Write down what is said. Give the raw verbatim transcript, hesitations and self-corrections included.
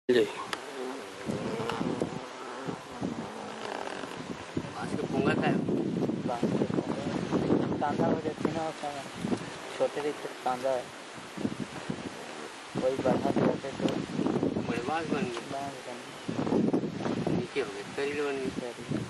जी बांस के पोंगा का है बांस के पोंगा कांदा हो जाती ना उसमें छोटे छोटे कांदा है वही बढ़ा देते तो बड़े बांस बन गए बांस बन नीचे हो गए करी बन गई